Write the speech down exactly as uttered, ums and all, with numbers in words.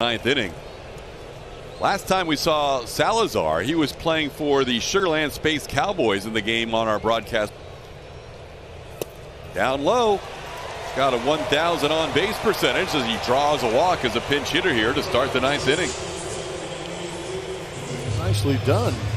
Ninth inning. Last time we saw Salazar, he was playing for the Sugarland Space Cowboys in the game on our broadcast. Down low. Got a one thousand on base percentage as he draws a walk as a pinch hitter here to start the ninth inning. Nicely done.